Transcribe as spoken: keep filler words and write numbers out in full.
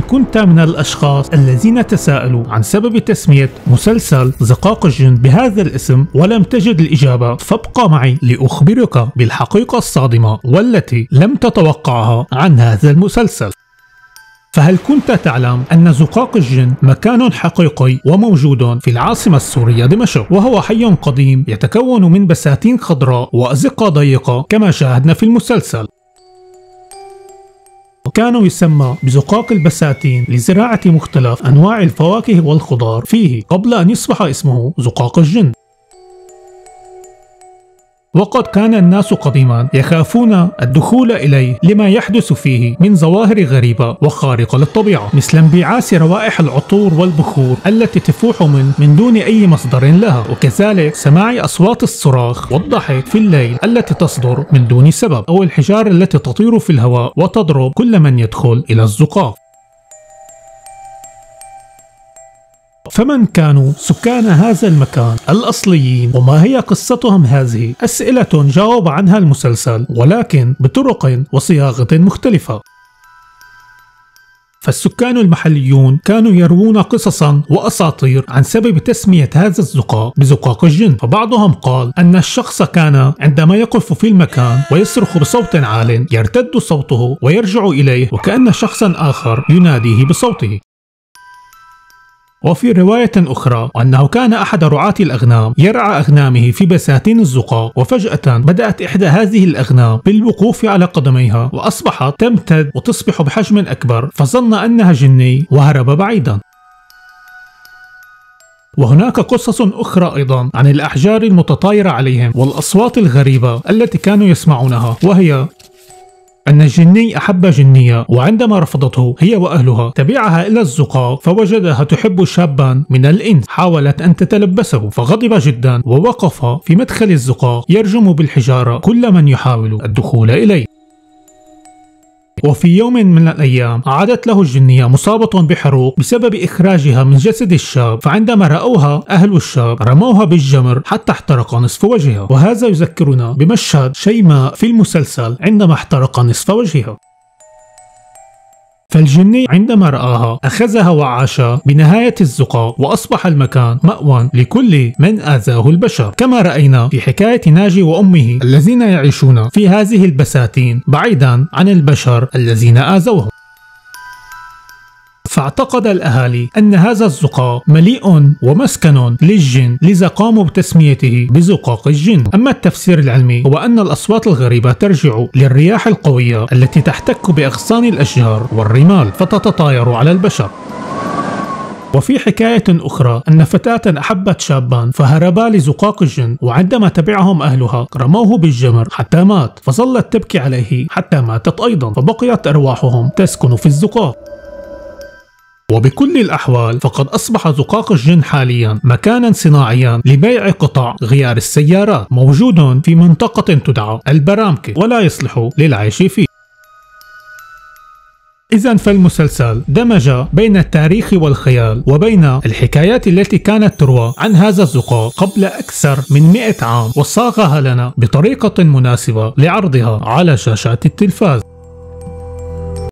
كنت من الأشخاص الذين تساءلوا عن سبب تسمية مسلسل زقاق الجن بهذا الاسم ولم تجد الإجابة، فابقى معي لأخبرك بالحقيقة الصادمة والتي لم تتوقعها عن هذا المسلسل. فهل كنت تعلم أن زقاق الجن مكان حقيقي وموجود في العاصمة السورية دمشق، وهو حي قديم يتكون من بساتين خضراء وأزقة ضيقة كما شاهدنا في المسلسل. كان يسمى بزقاق البساتين لزراعة مختلف أنواع الفواكه والخضار فيه قبل أن يصبح اسمه زقاق الجن. وقد كان الناس قديما يخافون الدخول إليه لما يحدث فيه من ظواهر غريبة وخارقة للطبيعة، مثل انبعاث روائح العطور والبخور التي تفوح من من دون أي مصدر لها، وكذلك سماع أصوات الصراخ والضحك في الليل التي تصدر من دون سبب، أو الحجارة التي تطير في الهواء وتضرب كل من يدخل إلى الزقاق. فمن كانوا سكان هذا المكان الأصليين، وما هي قصتهم هذه؟ أسئلة جاوب عنها المسلسل ولكن بطرق وصياغة مختلفة. فالسكان المحليون كانوا يروون قصصا وأساطير عن سبب تسمية هذا الزقاق بزقاق الجن، فبعضهم قال أن الشخص كان عندما يقف في المكان ويصرخ بصوت عال يرتد صوته ويرجع إليه وكأن شخصا آخر يناديه بصوته. وفي رواية أخرى أنه كان أحد رعاة الأغنام يرعى أغنامه في بساتين الزقاق، وفجأة بدأت إحدى هذه الأغنام بالوقوف على قدميها وأصبحت تمتد وتصبح بحجم أكبر، فظن أنها جني وهرب بعيدا. وهناك قصص أخرى أيضا عن الأحجار المتطايرة عليهم والأصوات الغريبة التي كانوا يسمعونها، وهي أن الجني أحب جنية، وعندما رفضته هي وأهلها تبعها إلى الزقاق فوجدها تحب شابا من الإنس، حاولت أن تتلبسه فغضب جدا ووقف في مدخل الزقاق يرجم بالحجارة كل من يحاول الدخول إليه. وفي يوم من الأيام عادت له الجنية مصابة بحروق بسبب إخراجها من جسد الشاب، فعندما رأوها أهل الشاب رموها بالجمر حتى احترق نصف وجهها، وهذا يذكرنا بمشهد شيماء في المسلسل عندما احترق نصف وجهها. فالجني عندما رآها أخذها وعاش بنهاية الزقاق، وأصبح المكان مأوى لكل من آذاه البشر، كما رأينا في حكاية ناجي وأمه الذين يعيشون في هذه البساتين بعيدا عن البشر الذين آذوهم. فاعتقد الأهالي أن هذا الزقاق مليء ومسكن للجن، لذا قاموا بتسميته بزقاق الجن. أما التفسير العلمي هو أن الأصوات الغريبة ترجع للرياح القوية التي تحتك بأغصان الأشجار والرمال فتتطاير على البشر. وفي حكاية أخرى أن فتاة أحبت شابا فهربا لزقاق الجن، وعندما تبعهم أهلها رموه بالجمر حتى مات، فظلت تبكي عليه حتى ماتت أيضا، فبقيت أرواحهم تسكن في الزقاق. وبكل الأحوال فقد أصبح زقاق الجن حاليا مكانا صناعيا لبيع قطع غيار السيارات، موجود في منطقة تدعى البرامكة ولا يصلح للعيش فيه. إذن فالمسلسل دمج بين التاريخ والخيال وبين الحكايات التي كانت تروى عن هذا الزقاق قبل أكثر من مئة عام، وصاغها لنا بطريقة مناسبة لعرضها على شاشات التلفاز.